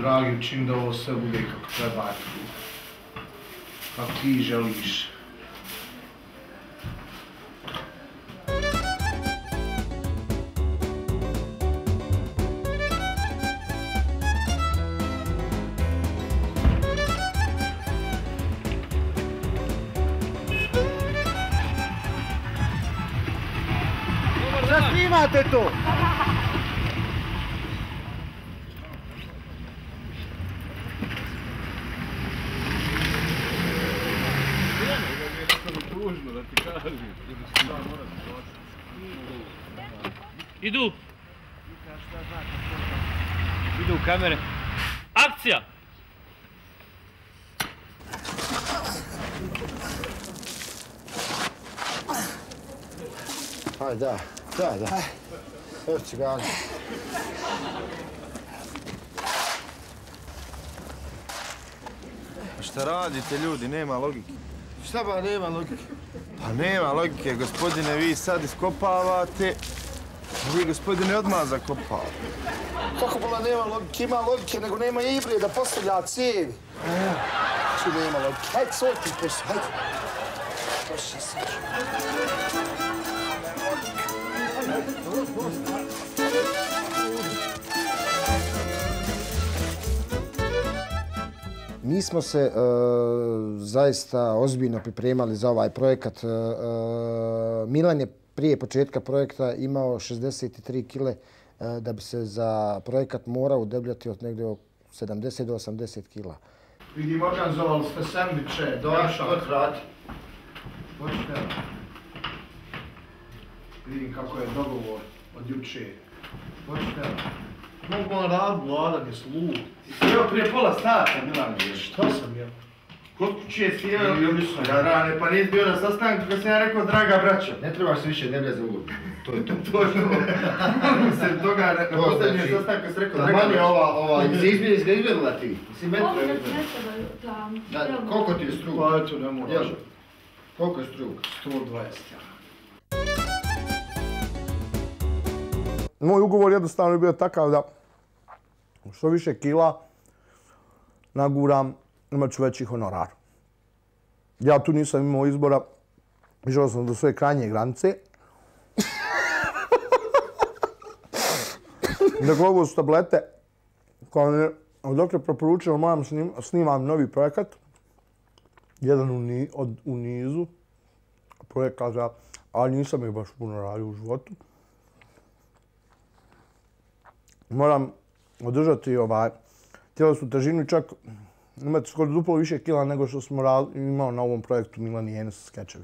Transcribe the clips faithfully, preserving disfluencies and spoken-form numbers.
dragi, učini da ovo sve bude kako treba, kako ti želiš. Šta snimate tu? Idu! Idu kamere. Akcija! Aj da, da, da. Evo cigani. Šta radite ljudi, nema logike. Šta ba nema logike? Pa nema logike, gospodine, vi sad iskopavate, vi gospodine odmah zakopavate. Kako bola nema logike? Ima logike, nego nema ibre da postavlja cijevi. Što nema logike? Hajde, svoj ti posao, hajde. Posao sad. Mi smo se e, zaista ozbiljno pripremali za ovaj projekat. E, Milan je prije početka projekta imao šezdeset tri kile e, da bi se za projekat morao udebljati od negdje od sedamdeset do osamdeset kila. Vidim, organizovali ste sendviče, došao. Od vrati. Počite. Vidim kako je dogovor od juče. Počite. Mogu on rad, Vladan je slud. Sjeo prije pola sata, Milan. Šta sam jel? Kod kuće sjeo i odlično. Ja rane, pa nisi bio na sastanku kad sam ja rekao, draga braćo. Ne trebaš se više deblja za ulogu. To je to. To je to. Se toga na posljednjem sastanku kad sam rekao, draga braćo. Ova, ova, iz izbjeli, iz izbjelila ti. Si metro Ovo ne izbjelila. trebaju tam. Da, koliko ti je strug? Pa eto, ne moraš. Jel? Koliko je strug? sto dvadeset. Moj ugovor jednostavno je bio takav da što više kila naguram, imat ću veći honorar. Ja tu nisam imao izbora, išao sam do svoje krajnje granice. Dakle, ovo su tablete koje mi je doktor preporučio, moram snim, snimam novi projekat. Jedan u, ni, od, u nizu projekata, ali nisam ih baš puno radio u životu. Moram održati ovaj tjelesnu težinu i čak imati skoro duplo više kila nego što smo imao na ovom projektu Milan i Enes skečevi.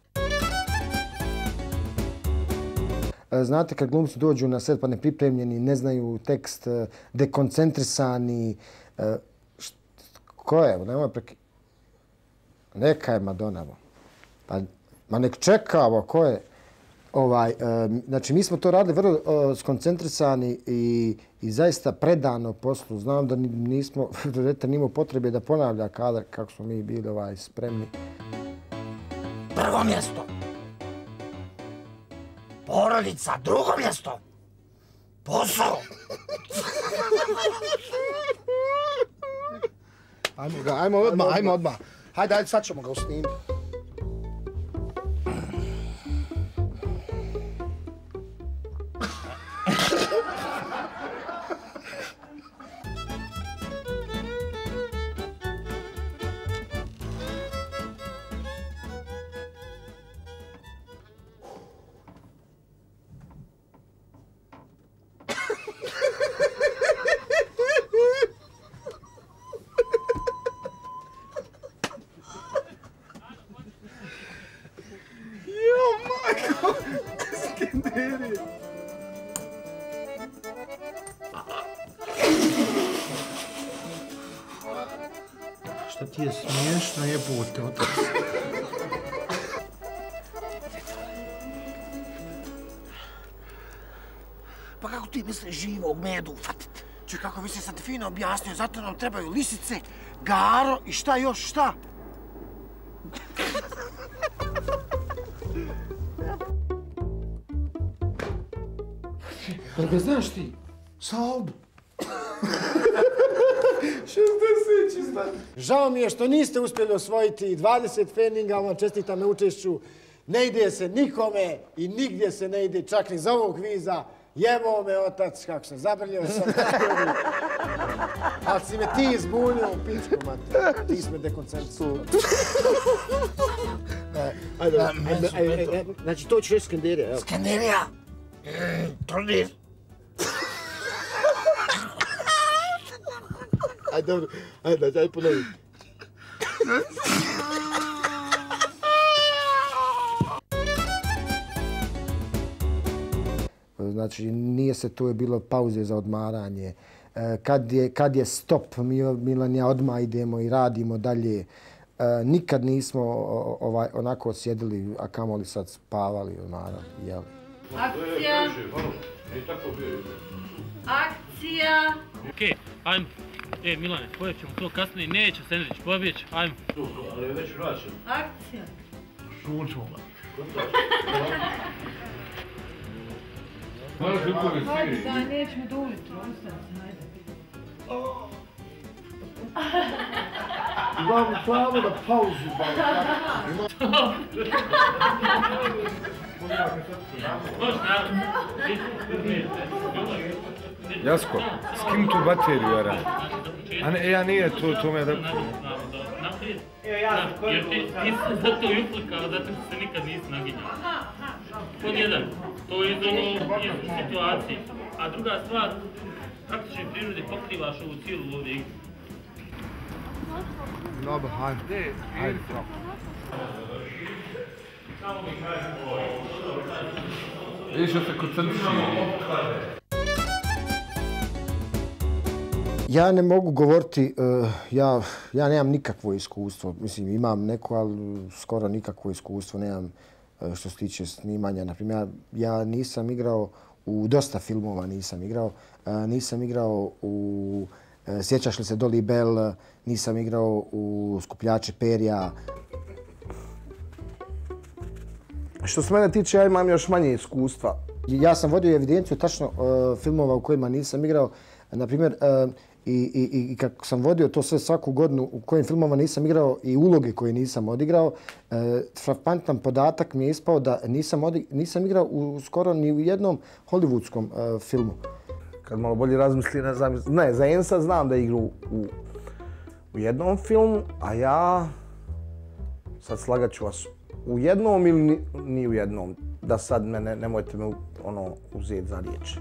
Znate, kad glumci dođu na set pa nepripremljeni, ne znaju tekst, dekoncentrisani, ko je? Nemoj preki... Neka je Madonna. Pa, ma nek čeka ovo, ko je? Ovaj, e, znači, mi smo to radili vrlo e, skoncentrisani i, i zaista predano poslu. Znam da nismo, redaktor nimao potrebe da ponavlja kadar kako smo mi bili ovaj, spremni. Prvo mjesto. Porodica, drugo mjesto. Posao. Ajmo ga, ajmo odmah, ajmo odmah. Hajde, ajde, sad ćemo ga usnimiti. Šta ti je smiješno, jebote, otak. Pa kako ti misliš živog medu ufatit? Čuj, kako bi se sad fino objasnio, zato nam trebaju lisice, garo i šta još šta? Pa ga znaš ti? Salbu. šezdeset čista. Žao mi je što niste uspjeli osvojiti dvadeset feninga, vam čestitam na učešću. Ne ide se nikome i nigdje se ne ide, čak ni za ovog kviza. Jebo me otac, kako sam zabrljio sam. Ali si me ti izbunio u pičku, mate. Ti si me dekoncentrisao. Ajde, ajde, ajde. Znači, to ćeš reći Skanderija, evo. Skanderija! Turnir! Ajde, dobro. Ajde, ajde, ponovi. Znači, nije se tu je bilo pauze za odmaranje. Kad je, kad je stop, mi Milan ja odmah idemo i radimo dalje. Nikad nismo ovaj, onako sjedili, a kamoli sad spavali, odmarali, jeli. Akcija! Akcija! Okej, ajmo. E, Milane, pojet ćemo to kasnije, neće sendvič, pobjeć, ajmo. Ali je već vraćan. Akcija! Šunčmo. Hajde, daj, nećemo do ujutro, ustani se, hajde. Imamo pravo na pauzu, Jasko, skini tu bateriju, Jara. A ne, ja nije, to, to me da... Jer ti si zato i uplikao, zato što se nikad nisi naginjao. Pod jedan, to je iz ono, iz situacije. A druga stvar, praktičnoj prirodi pokrivaš ovu cijelu ovdje igru. Dobro, hajde. Hajde. Vidiš da se koncentriši. Ja ne mogu govoriti, uh, ja, ja nemam nikakvo iskustvo. Mislim, imam neko, ali skoro nikakvo iskustvo nemam uh, što se tiče snimanja. Naprimjer, ja, ja nisam igrao u dosta filmova, nisam igrao. Uh, nisam igrao u, uh, sjećaš li se Dolly Bell, nisam igrao u Skupljače perja. Što se mene tiče, ja imam još manje iskustva. Ja sam vodio evidenciju tačno uh, filmova u kojima nisam igrao. Naprimjer, uh, I, i, i kako sam vodio to sve svaku godinu u kojim filmova nisam igrao i uloge koje nisam odigrao, e, frapantan podatak mi je ispao da nisam, odi, nisam igrao u, skoro ni u jednom hollywoodskom e, filmu. Kad malo bolje razmisli, ne znam, ne, za Ensa znam da igru u, u jednom filmu, a ja, sad slagat ću vas, u jednom ili ni, ni u jednom, da sad me ne, nemojte me ono uzeti za riječ.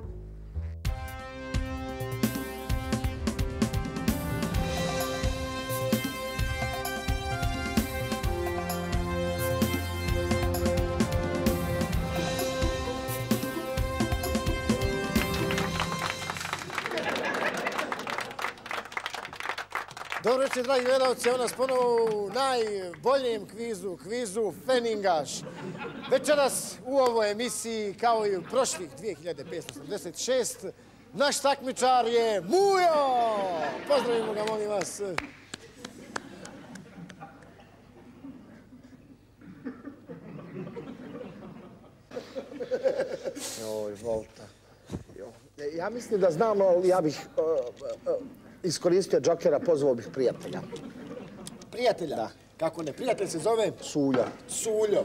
Dobro večer, dragi gledalci, evo nas ponovo u najboljem kvizu, kvizu Feningaš. Večeras u ovoj emisiji, kao i u prošlih dvije hiljade petsto osamdeset šest, naš takmičar je Mujo! Pozdravimo ga, molim vas. Joj, Volta. Ja mislim da znam, ali ja bih uh, uh, iskoristio Džokera, pozvao bih prijatelja. Prijatelja? Da. Kako ne? Prijatelj se zove? Suljo. Suljo.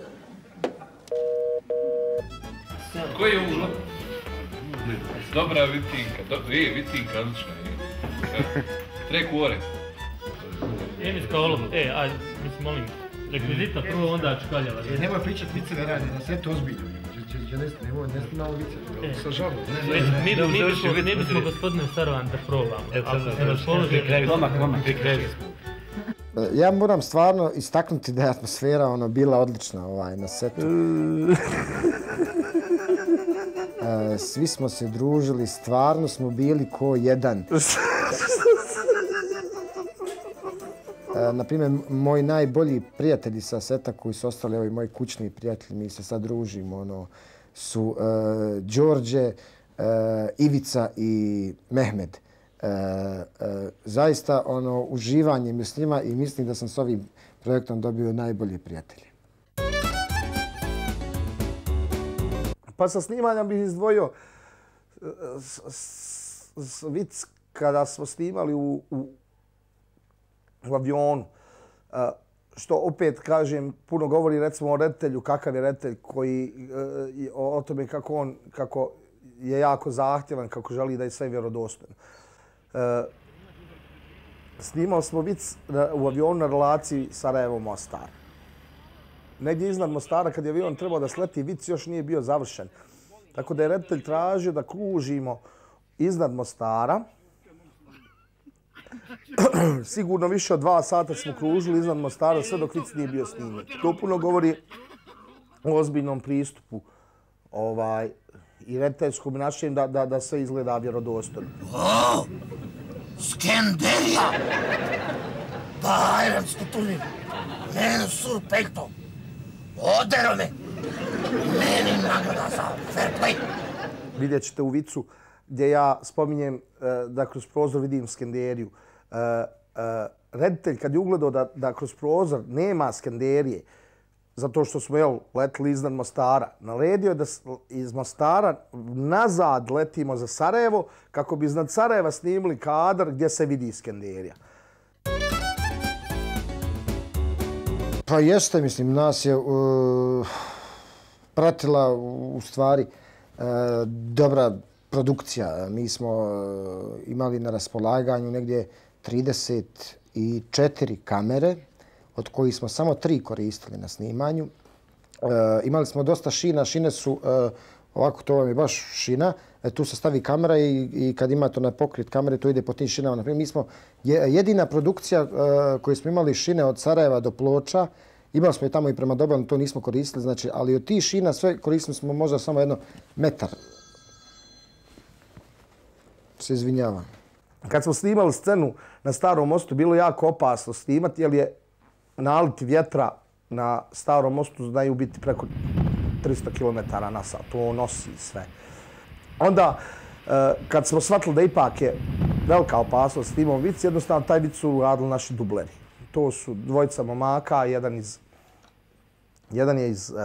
Koji je ulo? Dobra vitinka. Do, je, vitinka, odlična je. Trek u ore. Emiska olov, e, ajde, mislim, molim, rekvizita prvo, onda čkaljava. E, nemoj pričat vice ne radi, na sve to ozbiljno. Nemoj, ne snimamo vice, sa žalom. Mi bismo gospodine Sarovan da probamo. Ako se raspoloži, Tomak, tomak. Ja moram stvarno istaknuti da je atmosfera ono, bila odlična ovaj, na setu. Svi smo se družili, stvarno smo bili ko jedan. Naprimjer, moji najbolji prijatelji sa seta koji su ostali, ovi moji kućni prijatelji, mi se sad družimo, ono, su uh, Đorđe, uh, Ivica i Mehmed. Uh, uh, zaista ono, uživanje mi s njima i mislim da sam s ovim projektom dobio najbolje prijatelje. Pa sa snimanja bih izdvojio s, s, s, vic kada smo snimali u, u, u avionu, što opet kažem, puno govori recimo o reditelju, kakav je reditelj koji, o, o tome kako on, kako je jako zahtjevan, kako želi da je sve vjerodostojno. Snimali smo vic u avionu na relaciji Sarajevo-Mostar. Negdje iznad Mostara, kad je avion trebao da sleti, vic još nije bio završen. Tako da je reditelj tražio da kružimo iznad Mostara. Sigurno više od dva sata smo kružili iznad Mostara, sve dok vic nije bio snimljen. To puno govori o ozbiljnom pristupu ovaj, i rediteljskom načinu da, da, da sve izgleda vjerodostojno. O, Skenderija! Bajramski turnir! Mene sur pekto! Odero me! Meni nagrada za fair play! Vidjet ćete u vicu gdje ja spominjem da kroz prozor vidim Skenderiju. Reditelj kad je ugledao da, da kroz prozor nema Skenderije, zato što smo jel, letili iznad Mostara, naredio je da iz Mostara nazad letimo za Sarajevo kako bi iznad Sarajeva snimili kadar gdje se vidi Skenderija. Pa jeste, mislim, nas je uh, pratila u stvari uh, dobra produkcija. Mi smo uh, imali na raspolaganju negdje trideset četiri kamere, od kojih smo samo tri koristili na snimanju. Uh, imali smo dosta šina, šine su, uh, ovako to vam je baš šina, e, tu se stavi kamera i, i kad imate onaj pokrit kamere, to ide po tim šinama. Naprimjer, mi smo jedina produkcija uh, koju smo imali šine od Sarajeva do Ploča, imali smo je tamo i prema Dobanu, to nismo koristili, znači, ali od tih šina sve koristili smo možda samo jedno metar. Se izvinjavam. Kad smo snimali scenu na Starom mostu, bilo jako opasno snimati, jer je naliti vjetra na Starom mostu znaju biti preko tristo kilometara na sat. To nosi sve. Onda, kad smo shvatili da ipak je velika opasnost snimao vic, jednostavno taj vic su radili naši dubleri. To su dvojica momaka, jedan iz... Jedan je iz... Uh,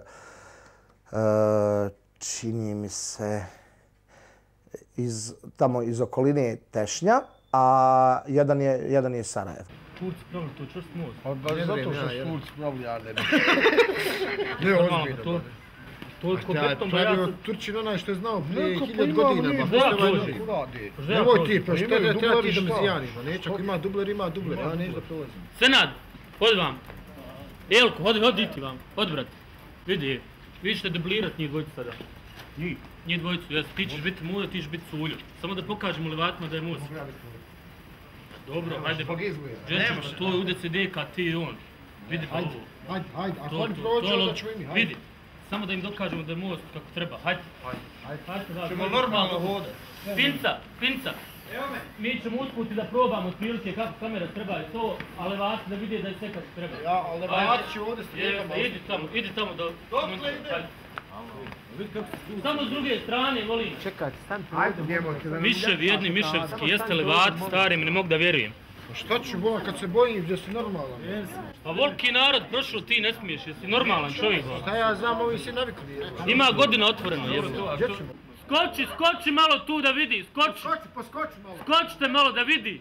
uh, čini mi se... iz, tamo iz okoline Tešnja, a jedan je, jedan je iz Sarajeva. Turci pravili to čvrst most. Pa baš zato što su Turci pravili, ja ne bih. Ne, ozbiljno. Toliko beton, to je bio Turčin onaj što je znao prije hiljad godina. Nemoj ti, pa što je treba ti da me zijaniš. Neće, ako ima dubler, ima dubler. Ja neću da prolazim. Senad, hodi vam. Jelko, hodi, hodi ti vam. Hodi, brat. Vidi, vi ćete dublirat njih dvojicu sada. Njih? Njih dvojicu, jes. Ti ćeš biti muda, ti ćeš biti sulju. Samo da pokažemo Levatima da je mus. Dobro, hajde. Džečić, to je U D C D K, ti i on. Vidi pa ovo. Hajde, hajde, ako oni prođe, onda ćemo i mi. Vidi. Samo da im dokažemo da je most kako treba. Hajde. Hajde. Ćemo normalno hodati. Pinca, pinca. Mi ćemo usput da probamo otprilike kako kamera treba i to, a Levaci da vidi da je sve kako treba. Ja, a Levaci će ovdje strijepama. Idi tamo, idi tamo da... Dokle ide? Samo s druge strane, volim. Čekajte, stanite. Ajde, nemojte da ne... Miševi, jedni miševski, jeste Levaci stari, ne mogu da vjerujem. Šta ću bola kad se bojim gdje si normalan? Pa volki narod, prošlo ti ne smiješ, jesi normalan čovjek. Šta ja znam, ovi si navikli. Ima godina otvoreno, jebo. Skoči, skoči malo tu da vidi, skoči. Skoči, pa skoči malo. Skočite malo da vidi.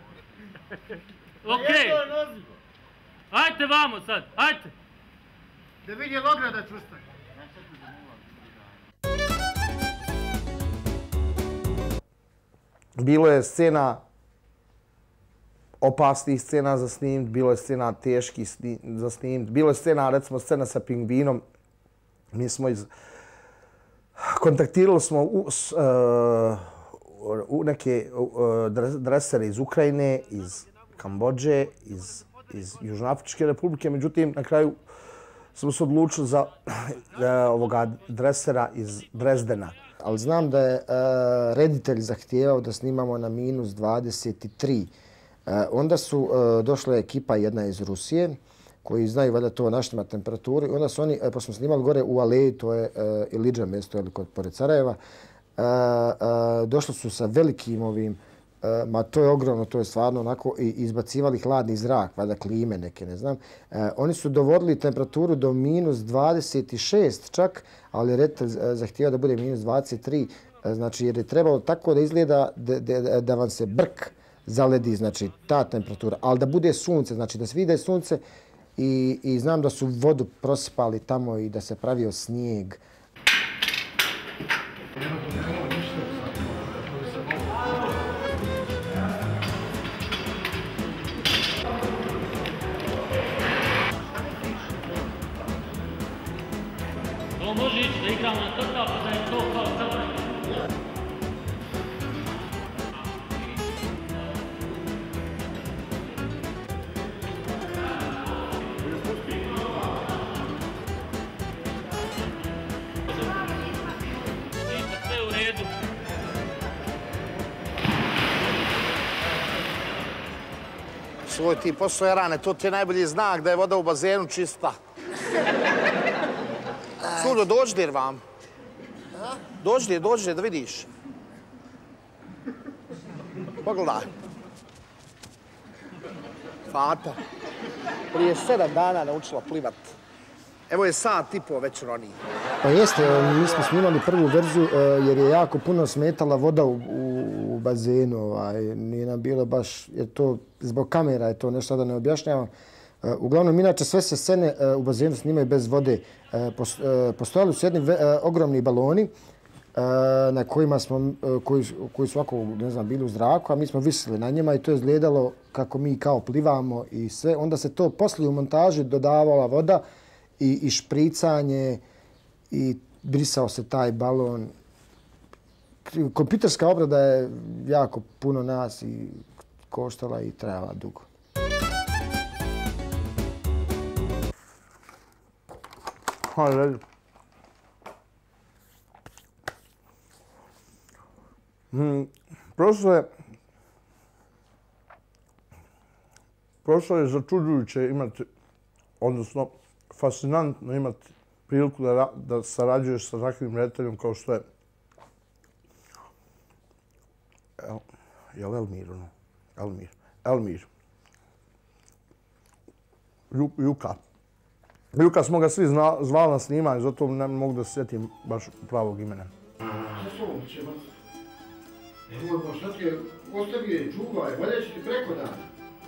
Okej. Ajte vamo sad, ajte. Da vidi je ograda čusta. Bilo je scena opasnih scena za snimit, bilo je scena teških za snimit, bilo je scena, recimo scena sa pingvinom. Mi smo iz... Kontaktirali smo u, s, uh, u neke uh, dresere iz Ukrajine, iz Kambodže, iz, iz Južnoafričke republike, međutim, na kraju smo se odlučili za uh, ovoga dresera iz Drezdena. Ali znam da je uh, reditelj zahtijevao da snimamo na minus dvadeset tri. Uh, onda su uh, došla ekipa jedna iz Rusije, koji znaju valjda to naštima temperaturi. Onda su oni, pa smo snimali gore u Aleji, to je uh, Ilidža mjesto, ili kod pored Sarajeva, uh, uh, došli su sa velikim ovim, uh, ma to je ogromno, to je stvarno onako, i izbacivali hladni zrak, valjda klime neke, ne znam. Uh, oni su dovodili temperaturu do minus dvadeset šest čak, ali reditelj uh, zahtijeva da bude minus dvadeset tri. znači jer je trebalo tako da izgleda da, da, da vam se brk zaledi, znači ta temperatura, ali da bude sunce, znači da se vidi sunce i, i znam da su vodu prosipali tamo i da se pravio snijeg. To može ići da igramo na total, pa da je to kao sada. Svoj ti posao je rane, to ti je najbolji znak da je voda u bazenu čista. Sudo, dođi dir vam. Dođi dir, dođi dir da vidiš. Pogledaj. Fata. Prije sedam dana naučila plivat. Evo je sat i po već roniji. Pa jeste, mi smo snimali prvu verziju jer je jako puno smetala voda u, u, u bazenu. Ovaj, nije nam bilo baš, jer to zbog kamera je to nešto da ne objašnjavam. Uglavnom, inače sve se scene u bazenu snimaju bez vode. Postojali su jedni ogromni baloni na kojima smo, koji, koji su ovako, ne znam, bili u zraku, a mi smo visili na njima i to je izgledalo kako mi kao plivamo i sve. Onda se to poslije u montaži dodavala voda i, i špricanje i brisao se taj balon. Kompjuterska obrada je jako puno nas i koštala i trajala dugo. Hajde. Hmm, prosto je... Prosto je začuđujuće imati, odnosno fascinantno imati priliku da, da sarađuješ sa takvim rediteljom kao što je... El, je li Elmir ono? Elmir. Elmir. Ju, Juka. Juka smo ga svi zna, zvali na snimanje, zato ne mogu da se sjetim baš pravog imena. Evo, šta ti je ostavio i čuvaj, valja će ti preko dana.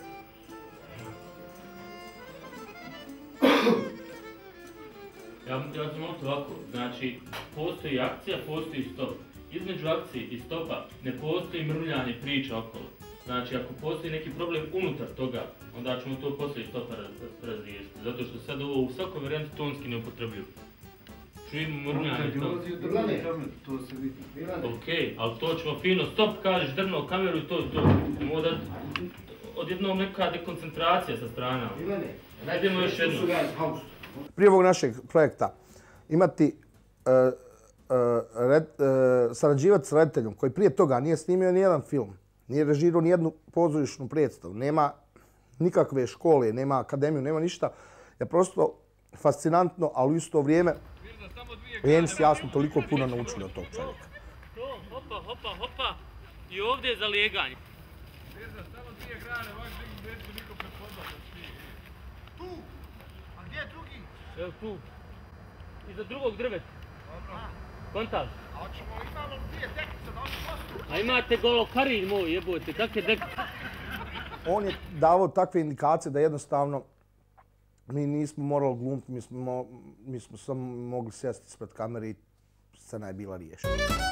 Ja, ja ću moći ovako, znači, postoji akcija, postoji stop. Između akcije i stopa ne postoji mrvljanje priča okolo. Znači, ako postoji neki problem unutar toga, onda ćemo to poslije stopa razriješiti. Zato što sad ovo u svakoj varijanti tonski ne upotrebljuju. Čujemo mrvljanje to. To se vidi. Okej, ali to ćemo fino, stop, kažeš, drno kameru i to, to. Moda odjednom neka dekoncentracija sa strana. Idemo još jedno. Prije ovog našeg projekta imati uh, uh, red, uh, sarađivati s rediteljom koji prije toga nije snimio nijedan film, nije režirao nijednu pozorišnu predstavu, nema nikakve škole, nema akademiju, nema ništa, je prosto fascinantno, ali u isto vrijeme Enis i ja smo toliko puno naučili od tog čovjeka. Hopa, hopa, hopa i ovdje je zalijeganje. Samo dvije grane, ovak neću niko prepoznat da smije. Tu! A gdje je drugi? Evo tu. Iza drugog drveta. Dobro. Kontaž. A hoćemo, imamo dvije dekice da oni postu. A imate golo karilj moj, jebote, kakve dekice? On je davao takve indikacije da jednostavno mi nismo morali glumiti, mi smo, mi smo samo mogli sjesti ispred kamere i scena je bila riješena.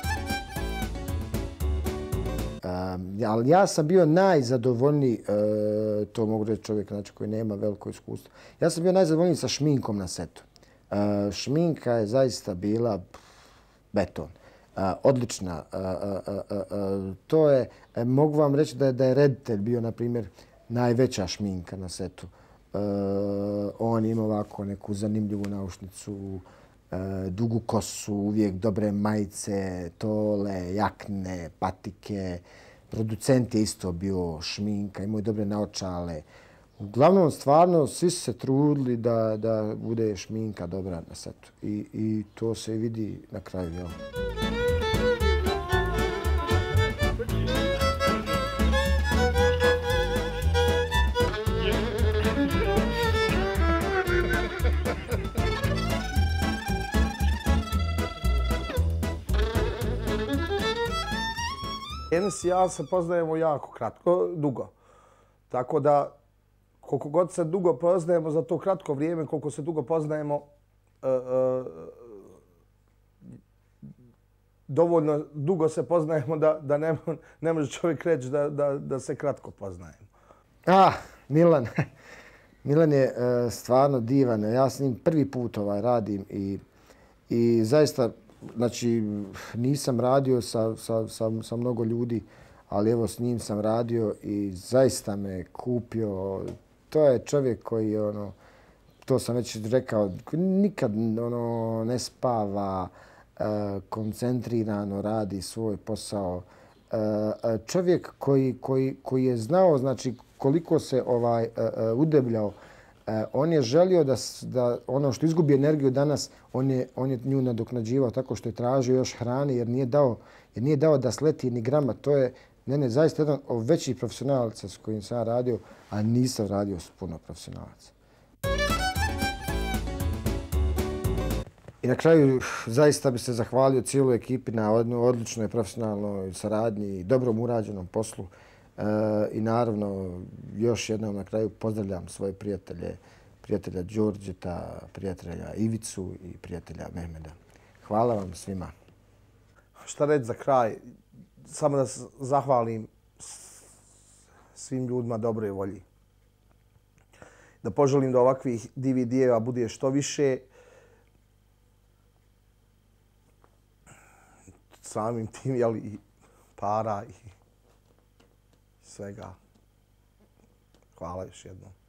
Um, ali ja sam bio najzadovoljniji, uh, to mogu reći čovjek znači, koji nema veliko iskustvo, ja sam bio najzadovoljniji sa šminkom na setu. Uh, šminka je zaista bila pff, beton. Uh, odlična. Uh, uh, uh, uh, to je, uh, mogu vam reći da je, da je reditelj bio, na primjer, najveća šminka na setu. Uh, on ima ovako neku zanimljivu naušnicu, uh, dugu kosu, uvijek dobre majice, tole, jakne, patike. Producent je isto bio šminka, imao je dobre naočale. Uglavnom, stvarno, svi su se trudili da, da bude šminka dobra na setu. I, i to se vidi na kraju, jel? Enis i ja se poznajemo jako kratko, dugo. Tako da, koliko god se dugo poznajemo za to kratko vrijeme, koliko se dugo poznajemo, uh, uh, dovoljno dugo se poznajemo da, da ne, ne može čovjek reći da, da, da se kratko poznajemo. Ah, Milan. Milan je uh, stvarno divan. Ja s njim prvi put ovaj radim i, i zaista, znači, nisam radio sa, sa, sa, sa mnogo ljudi, ali evo s njim sam radio i zaista me kupio. To je čovjek koji, ono, to sam već rekao, nikad ono, ne spava, koncentrirano radi svoj posao. Čovjek koji, koji, koji je znao, znači, koliko se ovaj udebljao, on je želio da, da ono što izgubi energiju danas, on je, on je nju nadoknađivao tako što je tražio još hrane jer nije dao, jer nije dao da sleti ni grama. To je, ne, ne, zaista jedan od većih profesionalaca s kojim sam radio, a nisam radio s puno profesionalaca. I na kraju zaista bi se zahvalio cijeloj ekipi na odličnoj profesionalnoj saradnji i dobrom urađenom poslu. E, I naravno, još jednom na kraju pozdravljam svoje prijatelje, prijatelja Đorđeta, prijatelja Ivicu i prijatelja Mehmeda. Hvala vam svima. Šta reći za kraj? Samo da se zahvalim svim ljudima dobre volji. Da poželim da ovakvih D V D-eva bude što više. Samim tim, jel, i para i svega. Hvala još jednom.